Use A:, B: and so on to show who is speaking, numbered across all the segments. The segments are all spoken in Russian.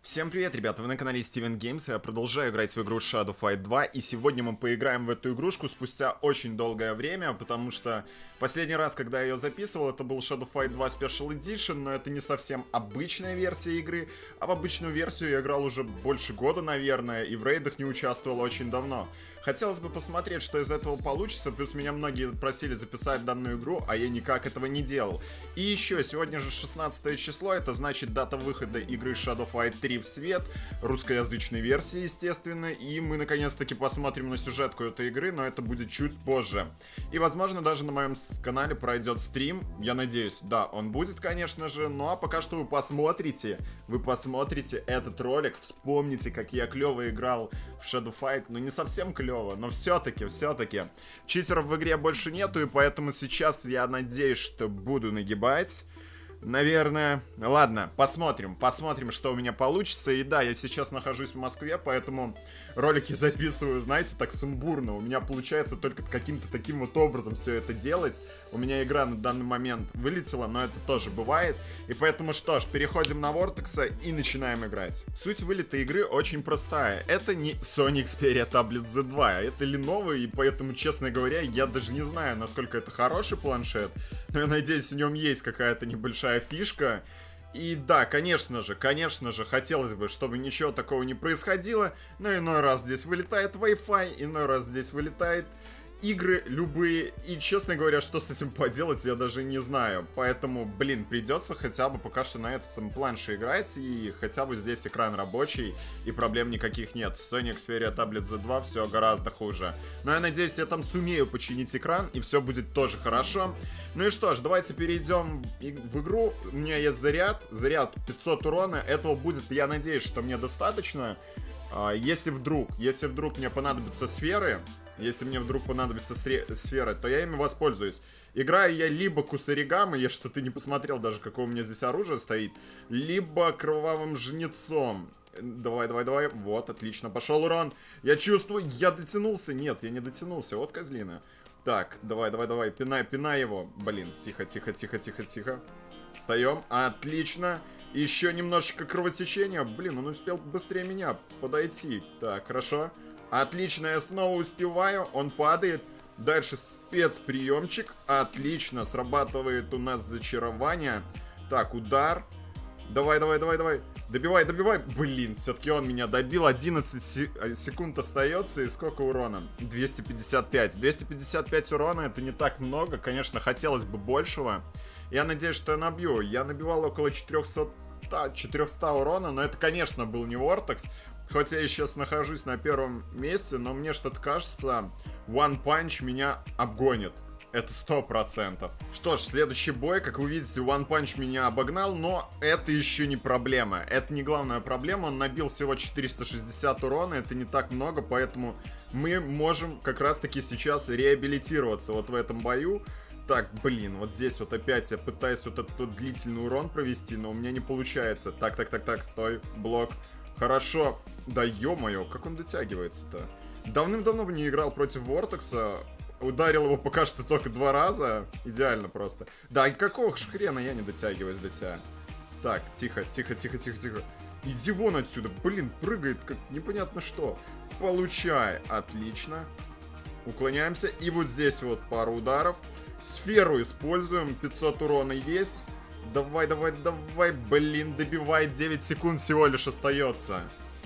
A: Всем привет, ребята, вы на канале Steven Games, я продолжаю играть в игру Shadow Fight 2, и сегодня мы поиграем в эту игрушку спустя очень долгое время, потому что последний раз, когда я ее записывал, это был Shadow Fight 2 Special Edition, но это не совсем обычная версия игры, а в обычную версию я играл уже больше года, наверное, и в рейдах не участвовал очень давно. Хотелось бы посмотреть, что из этого получится, плюс меня многие просили записать данную игру, а я никак этого не делал. И еще, сегодня же 16 число, это значит дата выхода игры Shadow Fight 3 в свет, русскоязычной версии, естественно, и мы наконец-таки посмотрим на сюжетку этой игры, но это будет чуть позже. И, возможно, даже на моем канале пройдет стрим, я надеюсь, да, он будет, конечно же, ну а пока что вы посмотрите этот ролик, вспомните, как я клево играл в Shadow Fight, ну не совсем клево, но все-таки. Читеров в игре больше нету, и поэтому сейчас я надеюсь, что буду нагибать. Наверное. Ладно, посмотрим, что у меня получится. И да, я сейчас нахожусь в Москве, поэтому ролики записываю, знаете, так сумбурно. У меня получается только каким-то таким вот образом все это делать. У меня игра на данный момент вылетела, но это тоже бывает. И поэтому что ж, переходим на Vortex и начинаем играть. Суть вылета игры очень простая. Это не Sony Xperia Tablet Z2, это Lenovo, и поэтому, честно говоря, я даже не знаю, насколько это хороший планшет. Но я надеюсь, в нем есть какая-то небольшая фишка. И да, конечно же, хотелось бы, чтобы ничего такого не происходило. Но иной раз здесь вылетает Wi-Fi, иной раз здесь вылетает игры любые. И, честно говоря, что с этим поделать, я даже не знаю. Поэтому, блин, придется хотя бы пока что на этом планше играть. И хотя бы здесь экран рабочий, и проблем никаких нет. С Sony Xperia Tablet Z2 все гораздо хуже. Но я надеюсь, я там сумею починить экран, и все будет тоже хорошо. Ну и что ж, давайте перейдем в игру. У меня есть заряд 500 урона. Этого будет, я надеюсь, что мне достаточно. Если вдруг мне понадобятся сферы, сферы, то я ими воспользуюсь. Играю я либо Кусаригамой, я что-то не посмотрел даже, какое у меня здесь оружие стоит, либо Кровавым Жнецом. Давай. Вот, отлично, пошел урон. Я чувствую, я дотянулся. Нет, я не дотянулся, вот козлина. Так, давай, пинай его. Блин, тихо. Встаем, отлично. Еще немножечко кровотечения. Блин, он успел быстрее меня подойти. Так, хорошо. Отлично, я снова успеваю. Он падает. Дальше спецприемчик. Отлично, срабатывает у нас зачарование. Так, удар. Давай. Добивай. Блин, все-таки он меня добил. 11 секунд остается. И сколько урона? 255. 255 урона, это не так много. Конечно, хотелось бы большего. Я надеюсь, что я набью. Я набивал около 400 урона. Но это, конечно, был не Vortex. Хоть я и сейчас нахожусь на первом месте, но мне что-то кажется, One Punch меня обгонит. Это 100%. Что ж, следующий бой, как вы видите, One Punch меня обогнал, но это еще не проблема. Это не главная проблема, он набил всего 460 урона, это не так много, поэтому мы можем как раз-таки сейчас реабилитироваться вот в этом бою. Так, блин, вот здесь вот опять я пытаюсь вот этот длительный урон провести, но у меня не получается. Так, стой, блок. Хорошо. Да ё-моё, как он дотягивается-то? Давным-давно не играл против Вортекса. Ударил его пока что только 2 раза. Идеально просто. Да, и какого ж хрена я не дотягиваюсь до тебя? Так, тихо. Иди вон отсюда. Блин, прыгает как непонятно что. Получай. Отлично. Уклоняемся. И вот здесь вот пару ударов. Сферу используем. 500 урона есть. Давай, блин, добивай, 9 секунд всего лишь остается.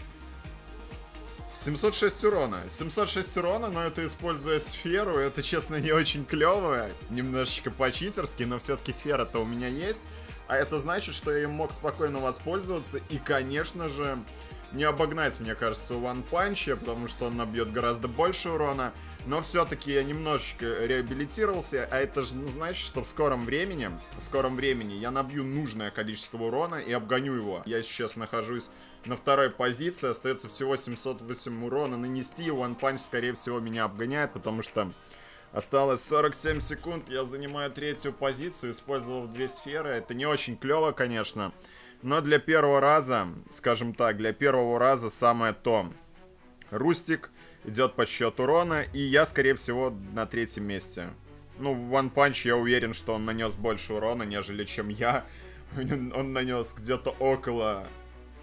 A: 706 урона, но это используя сферу, это, честно, не очень клево, немножечко по-читерски, но все-таки сфера-то у меня есть. А это значит, что я им мог спокойно воспользоваться и, конечно же, не обогнать, мне кажется, у One Punch, потому что он набьет гораздо больше урона. Но все-таки я немножечко реабилитировался, а это же значит, что в скором времени я набью нужное количество урона и обгоню его. Я сейчас нахожусь на второй позиции, остается всего 708 урона нанести, и One Punch, скорее всего, меня обгоняет, потому что осталось 47 секунд, я занимаю 3-ю позицию, использовав 2 сферы. Это не очень клево, конечно, но для первого раза, скажем так, самое то. Рустик идет по счету урона, и я, скорее всего, на 3-м месте. Ну, One Punch, я уверен, что он нанес больше урона, нежели чем я. Он нанес где-то около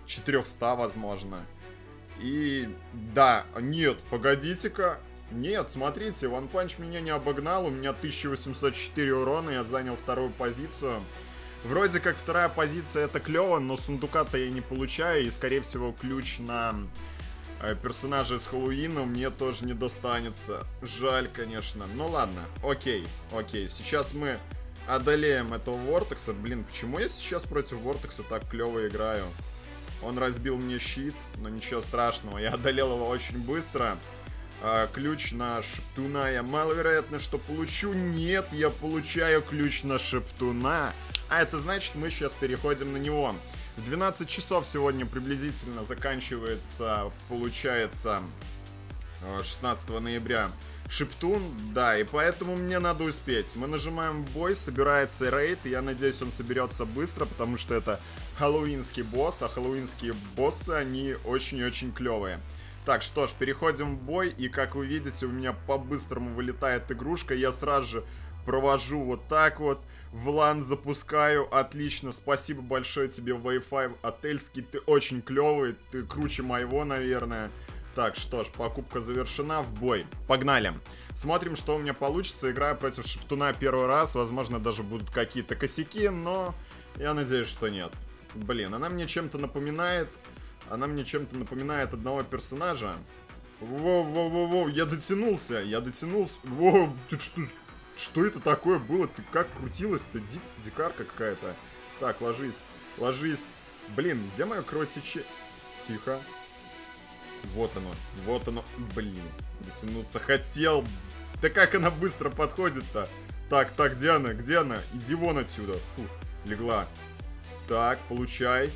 A: 400, возможно. И да, нет, погодите-ка. Нет, смотрите, One Punch меня не обогнал. У меня 1804 урона, я занял вторую позицию. Вроде как вторая позиция это клево, но сундука-то я не получаю. И скорее всего ключ на персонажа из Хэллоуина мне тоже не достанется. Жаль, конечно. Ну ладно, окей. Сейчас мы одолеем этого Вортекса. Блин, почему я сейчас против Вортекса так клево играю? Он разбил мне щит, но ничего страшного. Я одолел его очень быстро. Ключ на Шептуна я маловероятно, что получу. Нет, я получаю ключ на Шептуна. А это значит, мы сейчас переходим на него. В 12 часов сегодня приблизительно заканчивается, получается, 16 ноября Шептун. Да, и поэтому мне надо успеть. Мы нажимаем бой, собирается рейд. Я надеюсь, он соберется быстро, потому что это хэллоуинский босс. А хэллоуинские боссы, они очень-очень клевые. Так, что ж, переходим в бой. И как вы видите, у меня по-быстрому вылетает игрушка. Я сразу же провожу вот так вот. В лан запускаю. Отлично. Спасибо большое тебе, Wi-Fi Отельский. Ты очень клевый. Ты круче моего, наверное. Так, что ж, покупка завершена. В бой. Погнали. Смотрим, что у меня получится. Играю против Шептуна первый раз. Возможно, даже будут какие-то косяки, но я надеюсь, что нет. Блин, она мне чем-то напоминает... Она мне чем-то напоминает одного персонажа. Воу, я дотянулся. Воу, ты что это такое было? Ты как крутилась-то? Дикарка какая-то. Так, ложись. Блин, где мое кровотечение? Тихо. Вот оно. Блин, дотянуться хотел. Да как она быстро подходит-то? Так, где она? Иди вон отсюда. Фух, легла. Так, получай.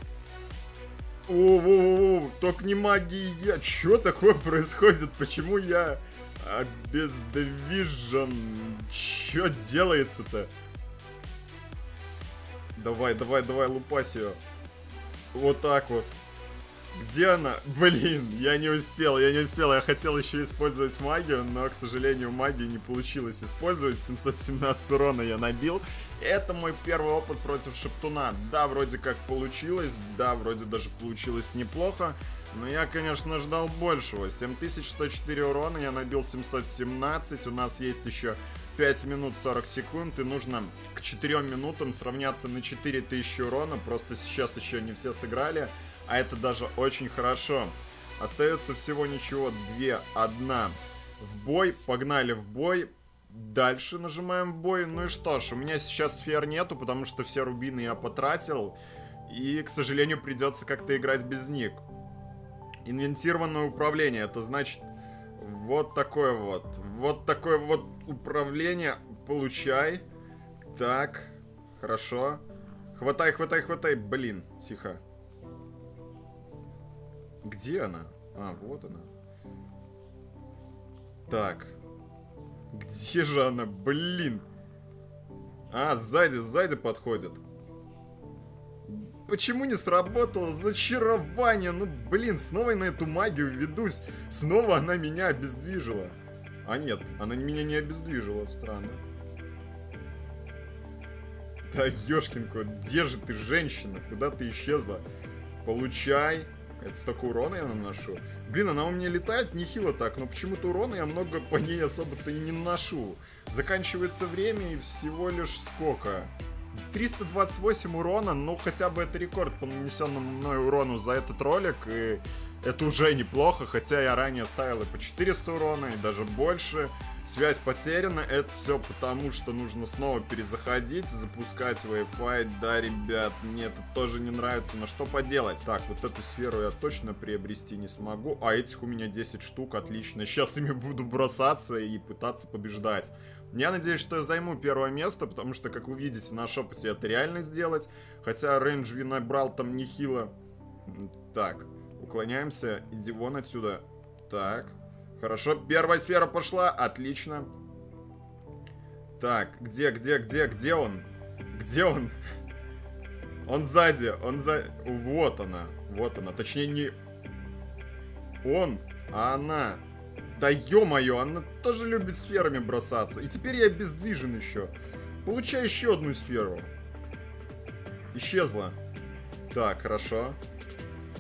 A: Только не магия. Что такое происходит? Почему я обездвижен? Что делается-то? Давай, лупась ее. Вот так вот. Где она? Блин, я не успел. Я хотел еще использовать магию, но, к сожалению, магию не получилось использовать. 717 урона я набил. Это мой первый опыт против Шептуна. Да, вроде как получилось. Да, вроде даже получилось неплохо. Но я, конечно, ждал большего. 7104 урона, я набил 717. У нас есть еще 5 минут 40 секунд. И нужно к 4 минутам сравняться на 4000 урона. Просто сейчас еще не все сыграли. А это даже очень хорошо. Остается всего ничего, 2, 1. В бой, погнали в бой. Дальше нажимаем в бой. Ну и что ж, у меня сейчас сфер нету, потому что все рубины я потратил. И, к сожалению, придется как-то играть без них. Инвентированное управление, это значит вот такое вот. Вот такое вот управление. Получай. Так, хорошо. Хватай. Блин, тихо. Где она? А, вот она. Так. Где же она? Блин. А, сзади подходит. Почему не сработало зачарование? Ну, блин, снова я на эту магию ведусь. Снова она меня обездвижила. А нет, она меня не обездвижила. Странно. Да, ёшкин кот, где же ты, женщина? Куда ты исчезла? Получай. Это столько урона я наношу. Блин, она у меня летает нехило так, но почему-то урона я много по ней особо-то и не наношу. Заканчивается время и всего лишь сколько? 328 урона, ну хотя бы это рекорд по нанесенному мной урону за этот ролик. И это уже неплохо, хотя я ранее ставил и по 400 урона, и даже больше. Связь потеряна, это все потому, что нужно снова перезаходить, запускать Wi-Fi. Да, ребят, мне это тоже не нравится, но что поделать? Так, вот эту сферу я точно приобрести не смогу, а этих у меня 10 штук, отлично. Сейчас ими буду бросаться и пытаться побеждать. Я надеюсь, что я займу первое место, потому что, как вы видите, на шепоте это реально сделать. Хотя рейндж набрал там нехило. Так, уклоняемся, иди вон отсюда. Так. Хорошо, первая сфера пошла, отлично. Так, где он? Где он? Он сзади. Вот она, точнее не он, а она. Да ё-моё, она тоже любит сферами бросаться. И теперь я обездвижен еще. Получаю еще одну сферу. Исчезла. Так, хорошо.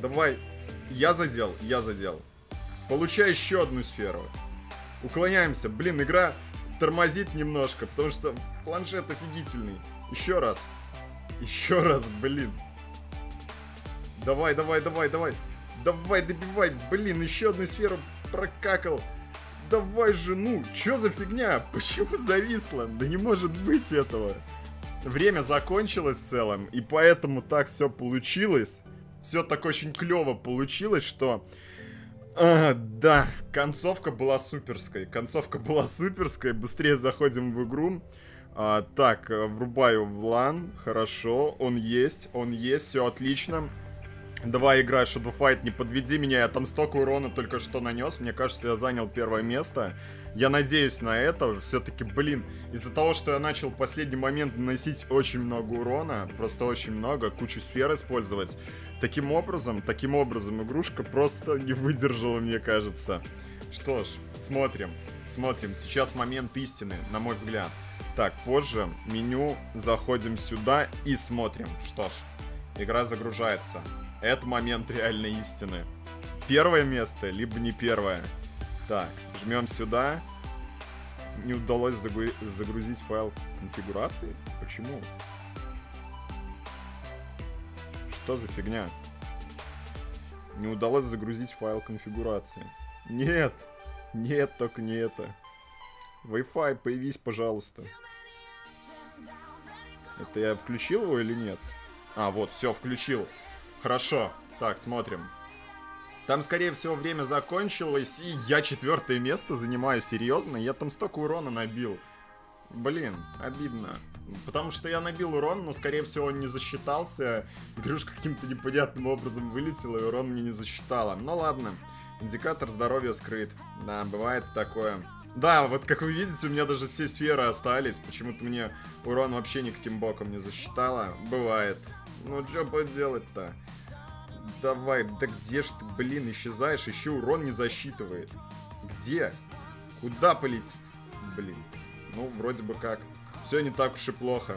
A: Давай. Я задел, я задел. Получаю еще одну сферу. Уклоняемся. Блин, игра тормозит немножко, потому что планшет офигительный. Еще раз. Еще раз, блин. Давай, давай, давай, давай. Давай, добивай. Блин, еще одну сферу прокакал. Давай же, ну, что за фигня? Почему зависло? Да не может быть этого. Время закончилось в целом, и поэтому так все получилось. Все так очень клево получилось, что... да, концовка была суперской. Концовка была суперской. Быстрее заходим в игру. Так, врубаю в LAN. Хорошо, он есть, все отлично. Давай, играй, Shadow Fight, не подведи меня, я там столько урона только что нанес. Мне кажется, я занял первое место. Я надеюсь на это. Все-таки, блин, из-за того, что я начал в последний момент наносить очень много урона, просто очень много, кучу сфер использовать, таким образом, игрушка просто не выдержала, мне кажется. Что ж, смотрим. Сейчас момент истины, на мой взгляд. Так, позже меню, заходим сюда и смотрим. Что ж, игра загружается. Это момент реальной истины. Первое место, либо не первое. Так, жмем сюда. Не удалось загрузить файл конфигурации? Почему? Что за фигня? Не удалось загрузить файл конфигурации. Нет! Нет, только не это. Wi-Fi, появись, пожалуйста. Это я включил его или нет? А, вот, все, включил. Хорошо. Так, смотрим. Там, скорее всего, время закончилось, и я 4-е место занимаю, серьезно. Я там столько урона набил. Блин, обидно. Потому что я набил урон, но, скорее всего, он не засчитался. Игрушка каким-то непонятным образом вылетела, и урон мне не засчитала. Ну ладно. Индикатор здоровья скрыт. Да, бывает такое. Да, вот как вы видите, у меня даже все сферы остались. Почему-то мне урон вообще никаким боком не засчитало. Бывает. Ну, что поделать-то? Давай, да где ж ты, блин, исчезаешь? Еще урон не засчитывает. Где? Куда полететь? Блин. Ну, вроде бы как. Все не так уж и плохо.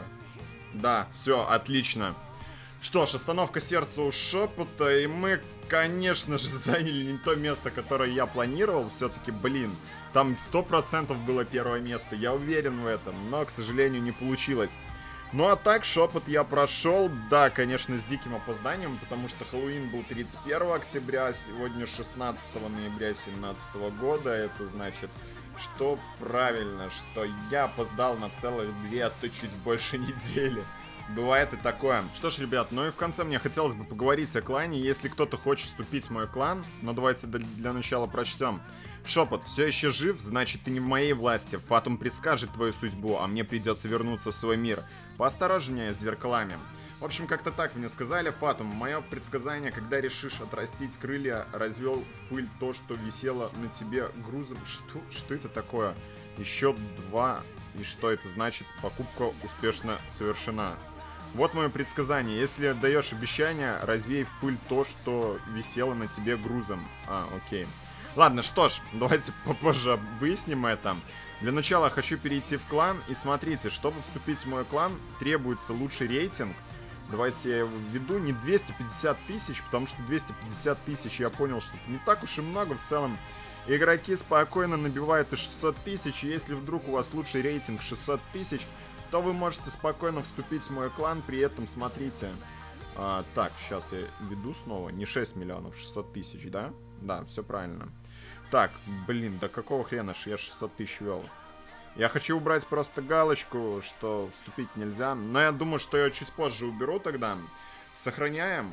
A: Да, все, отлично. Что ж, остановка сердца у Шепота. И мы, конечно же, заняли не то место, которое я планировал. Все-таки, блин, там 100% было первое место. Я уверен в этом. Но, к сожалению, не получилось. Ну а так, Шепот я прошел. Да, конечно, с диким опозданием, потому что Хэллоуин был 31 октября, сегодня 16 ноября 2017 года. Это значит, что правильно, что я опоздал на целых 2, а то чуть больше недели. Бывает и такое. Что ж, ребят, ну и в конце мне хотелось бы поговорить о клане. Если кто-то хочет вступить в мой клан, но давайте для начала прочтем. Шепот, все еще жив, значит ты не в моей власти. Фатум предскажет твою судьбу, а мне придется вернуться в свой мир. Поосторожнее с зеркалами. В общем, как-то так мне сказали. Фатум, мое предсказание, когда решишь отрастить крылья, развел в пыль то, что висело на тебе грузом. Что это такое? Еще 2. И что это значит? Покупка успешно совершена. Вот мое предсказание. Если даешь обещание, развей в пыль то, что висело на тебе грузом. Окей. Ладно, что ж, давайте попозже выясним это. Для начала хочу перейти в клан. И смотрите, чтобы вступить в мой клан, требуется лучший рейтинг. Давайте я его введу. Не 250 тысяч, потому что 250 тысяч, я понял, что это не так уж и много в целом. Игроки спокойно набивают и 600 тысяч. И если вдруг у вас лучший рейтинг 600 тысяч, то вы можете спокойно вступить в мой клан. При этом, смотрите. Так, сейчас я введу снова. Не 6 миллионов, 600 тысяч, да? Да, все правильно. Так, блин, да какого хрена ж я 600 тысяч вел? Я хочу убрать просто галочку, что вступить нельзя. Но я думаю, что я чуть позже уберу тогда. Сохраняем.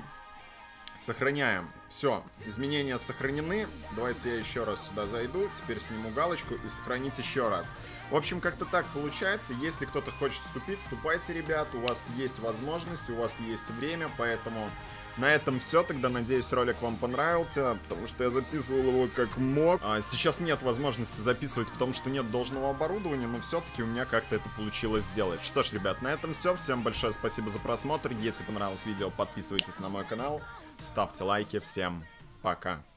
A: Сохраняем. Все, изменения сохранены. Давайте я еще раз сюда зайду. Теперь сниму галочку и сохранить еще раз. В общем, как-то так получается. Если кто-то хочет вступить, вступайте, ребят. У вас есть возможность, у вас есть время. Поэтому на этом все. Тогда, надеюсь, ролик вам понравился. Потому что я записывал его как мог. Сейчас нет возможности записывать, потому что нет должного оборудования. Но все-таки у меня как-то это получилось сделать. Что ж, ребят, на этом все. Всем большое спасибо за просмотр. Если понравилось видео, подписывайтесь на мой канал. Ставьте лайки. Всем пока.